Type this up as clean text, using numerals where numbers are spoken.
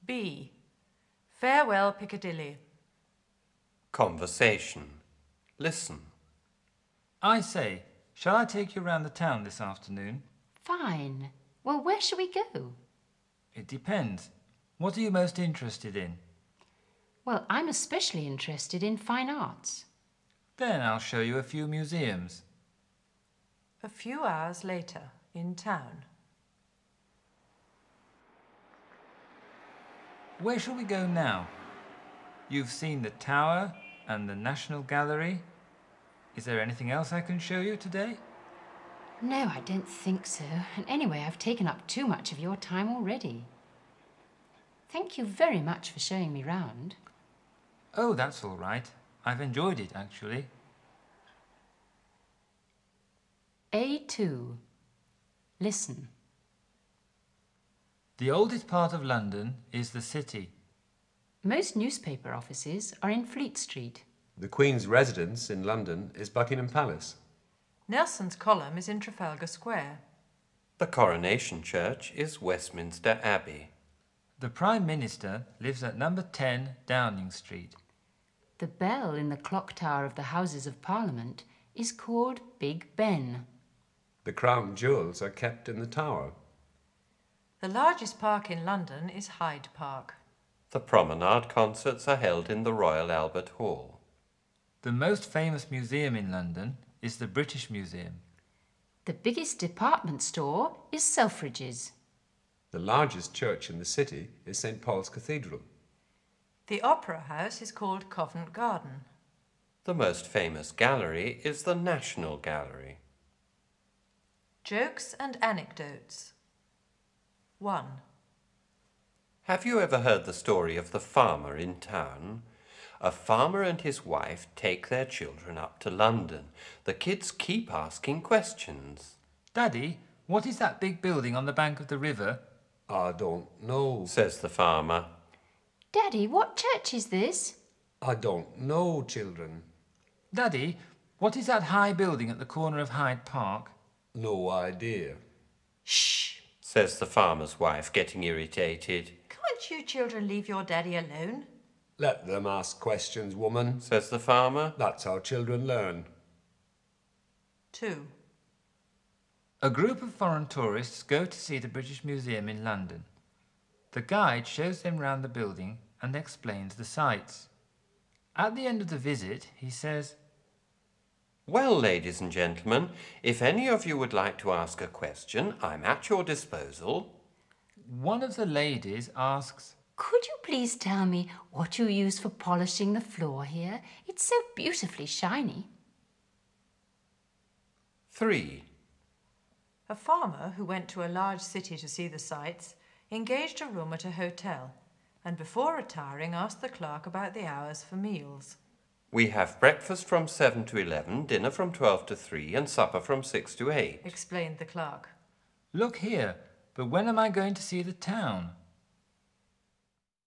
B. Farewell Piccadilly. Conversation. Listen. I say, shall I take you round the town this afternoon? Fine. Well, where shall we go? It depends. What are you most interested in? Well, I'm especially interested in fine arts. Then I'll show you a few museums. A few hours later, in town. Where shall we go now? You've seen the Tower and the National Gallery. Is there anything else I can show you today? No, I don't think so. And anyway, I've taken up too much of your time already. Thank you very much for showing me round. Oh, that's all right. I've enjoyed it, actually. A2. Listen. The oldest part of London is the city. Most newspaper offices are in Fleet Street. The Queen's residence in London is Buckingham Palace. Nelson's column is in Trafalgar Square. The Coronation Church is Westminster Abbey. The Prime Minister lives at number 10 Downing Street. The bell in the clock tower of the Houses of Parliament is called Big Ben. The crown jewels are kept in the Tower. The largest park in London is Hyde Park. The promenade concerts are held in the Royal Albert Hall. The most famous museum in London is the British Museum. The biggest department store is Selfridges. The largest church in the city is St. Paul's Cathedral. The Opera House is called Covent Garden. The most famous gallery is the National Gallery. Jokes and anecdotes. 1. Have you ever heard the story of the farmer in town? A farmer and his wife take their children up to London. The kids keep asking questions. Daddy, what is that big building on the bank of the river? I don't know. Says the farmer. Daddy, what church is this? I don't know, children. Daddy, what is that high building at the corner of Hyde Park? No idea. Shh! Says the farmer's wife, getting irritated. Can't you children leave your daddy alone? Let them ask questions, woman. Says the farmer. That's how children learn. 2. A group of foreign tourists go to see the British Museum in London. The guide shows them round the building and explains the sights. At the end of the visit, he says, Well, ladies and gentlemen, if any of you would like to ask a question, I'm at your disposal. One of the ladies asks, Could you please tell me what you use for polishing the floor here? It's so beautifully shiny. 3. A farmer who went to a large city to see the sights engaged a room at a hotel and before retiring asked the clerk about the hours for meals. We have breakfast from 7 to 11, dinner from 12 to 3, and supper from 6 to 8. Explained the clerk. Look here, but when am I going to see the town?